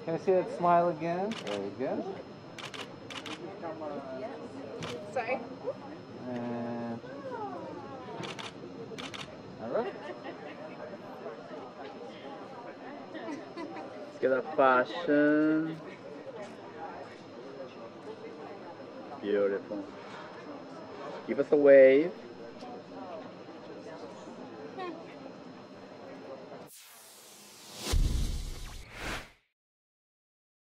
Can I see that smile again? Very good. Sorry. And all right. Let's get a fashion. Beautiful. Give us a wave.